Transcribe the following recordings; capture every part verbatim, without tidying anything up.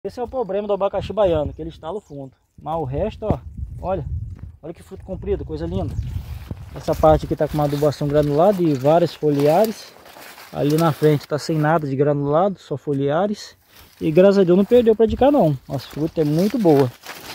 Esse é o problema do abacaxi baiano, que ele está no fundo. Mas o resto, ó, olha, olha que fruto comprido, coisa linda. Essa parte aqui tá com uma adubação granulada e várias foliares. Ali na frente tá sem nada de granulado, só foliares. E graças a Deus não perdeu para de cá não. As frutas é muito boa.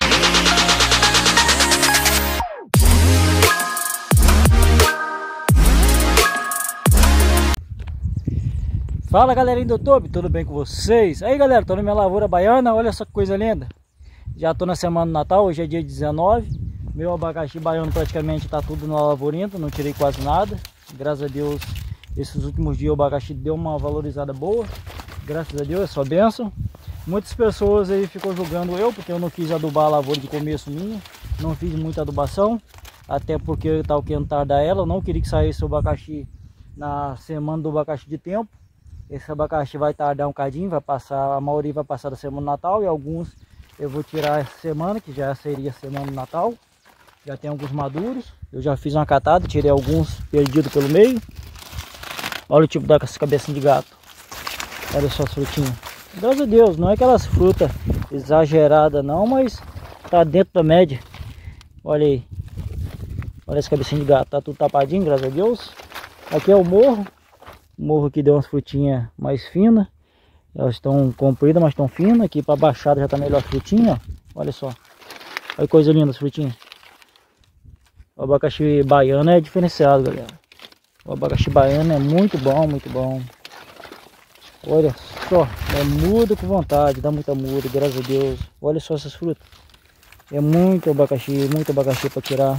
Fala galerinha do YouTube, tudo bem com vocês? Aí galera, tô na minha lavoura baiana, olha só que coisa linda. Já tô na semana do Natal, hoje é dia dezenove. Meu abacaxi baiano praticamente tá tudo na lavourinha, não tirei quase nada. Graças a Deus, esses últimos dias o abacaxi deu uma valorizada boa. Graças a Deus, é só bênção. Muitas pessoas aí ficam julgando eu, porque eu não quis adubar a lavoura de começo minha. Não fiz muita adubação, até porque eu tava querendo tardar ela. Eu não queria que saísse o abacaxi na semana do abacaxi de tempo. Esse abacaxi vai tardar um cadinho, vai passar, a maioria vai passar da semana do Natal e alguns eu vou tirar essa semana, que já seria a semana do Natal. Já tem alguns maduros, eu já fiz uma catada, tirei alguns perdidos pelo meio. Olha o tipo dessas cabecinhas de gato. Olha só as frutinhas. Graças a Deus, não é aquelas frutas exageradas não, mas tá dentro da média. Olha aí. Olha essa cabecinha de gato, tá tudo tapadinho, graças a Deus. Aqui é o morro. O morro aqui deu umas frutinhas mais finas. Elas estão compridas, mas estão finas. Aqui para a baixada já tá melhor a frutinha. Olha só. Olha que coisa linda as frutinhas. O abacaxi baiano é diferenciado, galera. O abacaxi baiano é muito bom, muito bom. Olha só. É muda com vontade, dá muita muda, graças a Deus. Olha só essas frutas. É muito abacaxi, muito abacaxi para tirar.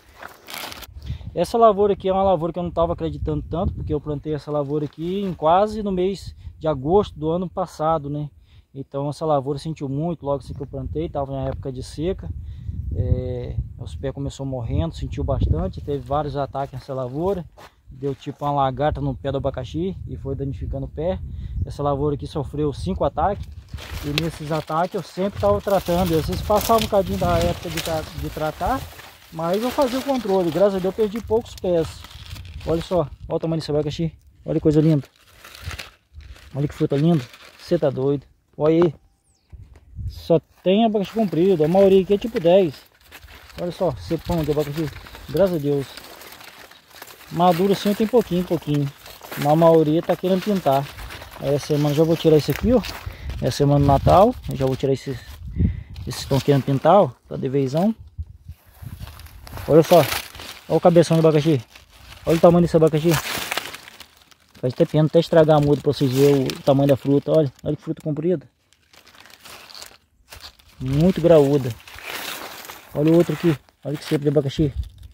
Essa lavoura aqui é uma lavoura que eu não estava acreditando tanto, porque eu plantei essa lavoura aqui em quase no mês de agosto do ano passado, né? Então essa lavoura sentiu muito logo assim que eu plantei, estava na época de seca. É, os pés começou morrendo, sentiu bastante, teve vários ataques nessa lavoura. Deu tipo uma lagarta no pé do abacaxi e foi danificando o pé. Essa lavoura aqui sofreu cinco ataques. E nesses ataques eu sempre estava tratando. E às vezes passava um bocadinho da época de, tra de tratar. Mas eu fazia o controle, graças a Deus eu perdi poucos pés. Olha só, olha o tamanho desse abacaxi. Olha que coisa linda. Olha que fruta linda. Você tá doido. Olha aí. Só tem abacaxi comprido, a maioria aqui é tipo dez. Olha só, cepão de abacaxi. Graças a Deus. Maduro sim tem pouquinho, pouquinho. Mas a maioria tá querendo pintar. Aí essa semana já vou tirar esse aqui, ó. É a semana do Natal. Eu já vou tirar esses. Esses estão querendo pintar, ó. Tá de vezão. Olha só, olha o cabeção do abacaxi. Olha o tamanho desse abacaxi. Faz até pena até estragar a muda para vocês verem o tamanho da fruta. Olha, olha que fruta comprida. Muito graúda. Olha o outro aqui. Olha que cepo de abacaxi.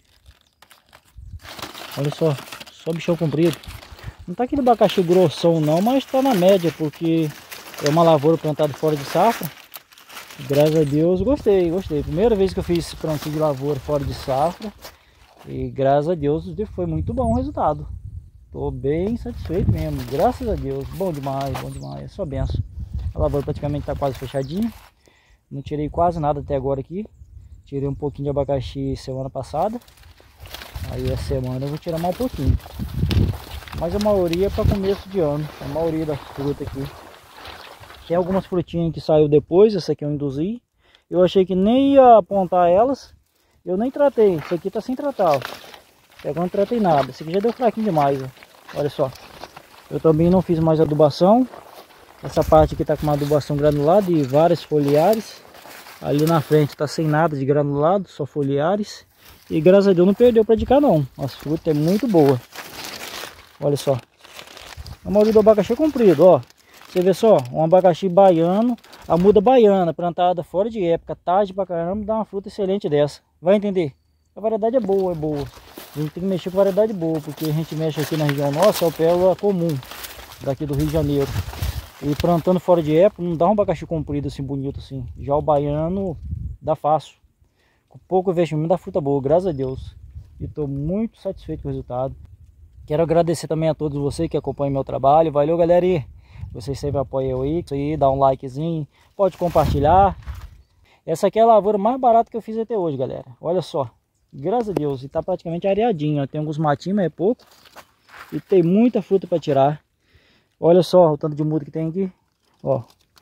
Olha só, só bichão comprido. Não tá aquele abacaxi grossão não, mas tá na média, porque é uma lavoura plantada fora de safra. Graças a Deus, gostei, gostei. Primeira vez que eu fiz esse plantio de lavoura fora de safra. E graças a Deus foi muito bom o resultado. Tô bem satisfeito mesmo, graças a Deus. Bom demais, bom demais, é só benção. A lavoura praticamente tá quase fechadinha. Não tirei quase nada até agora aqui. Tirei um pouquinho de abacaxi semana passada. Aí essa semana eu vou tirar mais um pouquinho. Mas a maioria é para começo de ano. A maioria das frutas aqui. Tem algumas frutinhas que saiu depois, essa aqui eu induzi. Eu achei que nem ia apontar elas. Eu nem tratei. Isso aqui tá sem tratar, ó. Eu não tratei nada. Esse aqui já deu fraquinho demais, ó. Olha só. Eu também não fiz mais adubação. Essa parte aqui tá com uma adubação granulada e várias foliares. Ali na frente tá sem nada de granulado, só foliares. E graças a Deus não perdeu para de cá não. As frutas é muito boa. Olha só. A maioria do abacaxi é comprido, ó. Você vê só, um abacaxi baiano, a muda baiana, plantada fora de época, tarde pra caramba, dá uma fruta excelente dessa. Vai entender? A variedade é boa, é boa. A gente tem que mexer com variedade boa, porque a gente mexe aqui na região nossa, é o pérola comum, daqui do Rio de Janeiro. E plantando fora de época, não dá um abacaxi comprido assim, bonito assim. Já o baiano dá fácil. Com pouco investimento dá fruta boa, graças a Deus. E estou muito satisfeito com o resultado. Quero agradecer também a todos vocês que acompanham meu trabalho. Valeu, galera! E vocês sempre apoiam aí, isso aí, dá um likezinho, pode compartilhar. Essa aqui é a lavoura mais barata que eu fiz até hoje, galera. Olha só, graças a Deus, e tá praticamente areadinho, ó. Tem alguns matinhos, mas é pouco. E tem muita fruta para tirar. Olha só o tanto de muda que tem aqui, ó.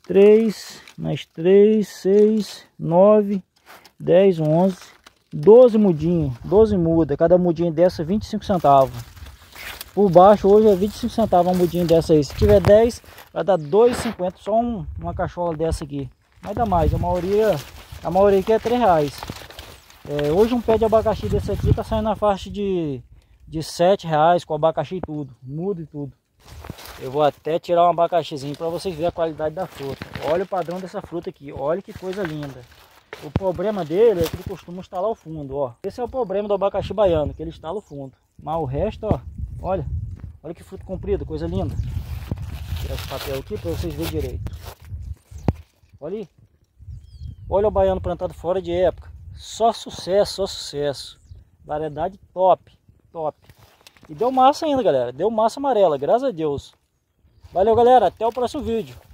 três, mais três, seis, nove, dez, onze, doze mudinhas, doze mudas, cada mudinha dessa vinte e cinco centavos. Por baixo hoje é vinte e cinco centavos uma mudinha dessa aí. Se tiver dez, vai dar dois e cinquenta só um, uma cachola dessa aqui. Mas dá mais, a maioria, a maioria aqui é três reais. É, hoje um pé de abacaxi desse aqui tá saindo na faixa de, de sete reais com abacaxi e tudo, muda e tudo. Eu vou até tirar um abacaxizinho para vocês verem a qualidade da fruta. Olha o padrão dessa fruta aqui, olha que coisa linda. O problema dele é que ele costuma estalar o fundo, ó. Esse é o problema do abacaxi baiano, que ele estala o fundo. Mas o resto, ó, olha, olha que fruto comprido, coisa linda. Vou tirar esse papel aqui para vocês verem direito. Olha aí. Olha o baiano plantado fora de época. Só sucesso, só sucesso. Variedade top, top. E deu massa ainda, galera. Deu massa amarela, graças a Deus. Valeu, galera. Até o próximo vídeo.